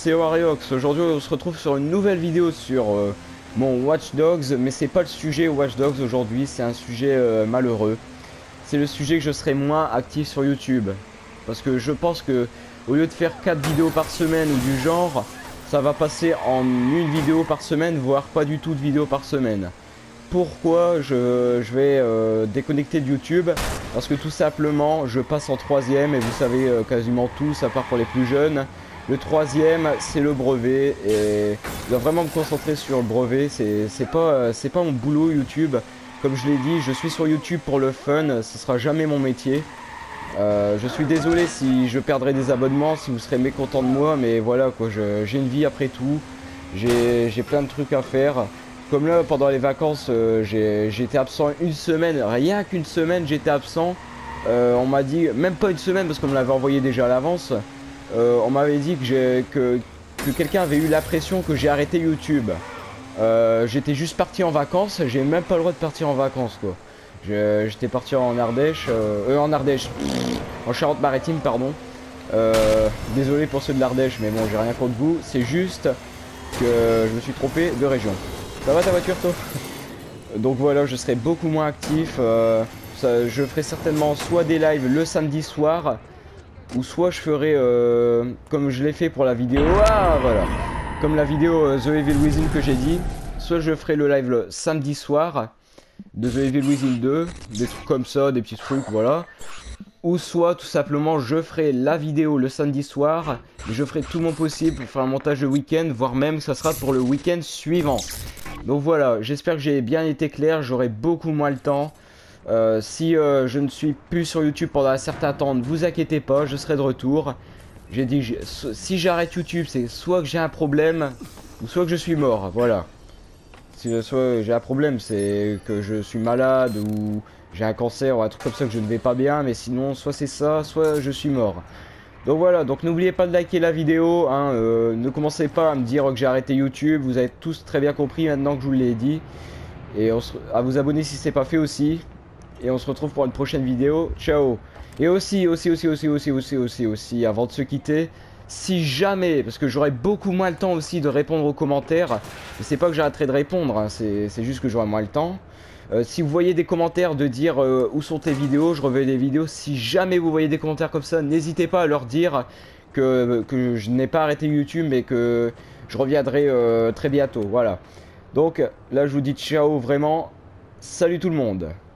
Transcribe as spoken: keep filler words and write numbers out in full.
C'est Wariox. Aujourd'hui on se retrouve sur une nouvelle vidéo sur euh, mon Watch Dogs, mais c'est pas le sujet Watch Dogs aujourd'hui, c'est un sujet euh, malheureux. C'est le sujet que je serai moins actif sur YouTube. Parce que je pense que au lieu de faire quatre vidéos par semaine ou du genre, ça va passer en une vidéo par semaine, voire pas du tout de vidéo par semaine. Pourquoi je, je vais euh, déconnecter de YouTube? Parce que tout simplement je passe en troisième et vous savez euh, quasiment tous, à part pour les plus jeunes. Le troisième, c'est le brevet et je dois vraiment me concentrer sur le brevet. C'est pas, c'est pas mon boulot YouTube. Comme je l'ai dit, je suis sur YouTube pour le fun. Ce sera jamais mon métier. Euh, je suis désolé si je perdrai des abonnements, si vous serez mécontent de moi, mais voilà quoi. J'ai une vie après tout. J'ai plein de trucs à faire. Comme là, pendant les vacances, euh, j'ai été absent une semaine. Rien qu'une semaine, j'étais absent. Euh, on m'a dit, même pas une semaine parce qu'on me l'avait envoyé déjà à l'avance. Euh, on m'avait dit que, que, que quelqu'un avait eu l'impression que j'ai arrêté YouTube. Euh, J'étais juste parti en vacances, j'ai même pas le droit de partir en vacances quoi. J'étais parti en Ardèche, euh, euh, en Ardèche, en Charente-Maritime pardon. Euh, désolé pour ceux de l'Ardèche, mais bon j'ai rien contre vous. C'est juste que je me suis trompé de région. Ça va ta voiture toi? Donc voilà, je serai beaucoup moins actif. Euh, ça, je ferai certainement soit des lives le samedi soir. Ou soit je ferai euh, comme je l'ai fait pour la vidéo, ah voilà, comme la vidéo euh, The Evil Within que j'ai dit. Soit je ferai le live le samedi soir de The Evil Within deux, des trucs comme ça, des petits trucs, voilà. Ou soit tout simplement je ferai la vidéo le samedi soir, et je ferai tout mon possible pour faire un montage le week-end, voire même que ça sera pour le week-end suivant. Donc voilà, j'espère que j'ai bien été clair, j'aurai beaucoup moins le temps. Euh, si euh, je ne suis plus sur YouTube pendant un certain temps, ne vous inquiétez pas, je serai de retour. J'ai dit, si j'arrête YouTube, c'est soit que j'ai un problème, ou soit que je suis mort, voilà. Si, soit j'ai un problème, c'est que je suis malade, ou j'ai un cancer, ou un truc comme ça que je ne vais pas bien, mais sinon, soit c'est ça, soit je suis mort. Donc voilà, donc n'oubliez pas de liker la vidéo, hein, euh, ne commencez pas à me dire que j'ai arrêté YouTube, vous avez tous très bien compris maintenant que je vous l'ai dit. Et on se... à vous abonner si ce n'est pas fait aussi. Et on se retrouve pour une prochaine vidéo. Ciao. Et aussi, aussi, aussi, aussi, aussi, aussi, aussi, aussi, avant de se quitter, si jamais, parce que j'aurai beaucoup moins le temps aussi de répondre aux commentaires, c'est pas que j'arrêterai de répondre, hein, c'est juste que j'aurai moins le temps. Euh, si vous voyez des commentaires de dire euh, où sont tes vidéos, je reverrai des vidéos. Si jamais vous voyez des commentaires comme ça, n'hésitez pas à leur dire que, que je n'ai pas arrêté YouTube, mais que je reviendrai euh, très bientôt. Voilà. Donc là, je vous dis ciao, vraiment. Salut tout le monde.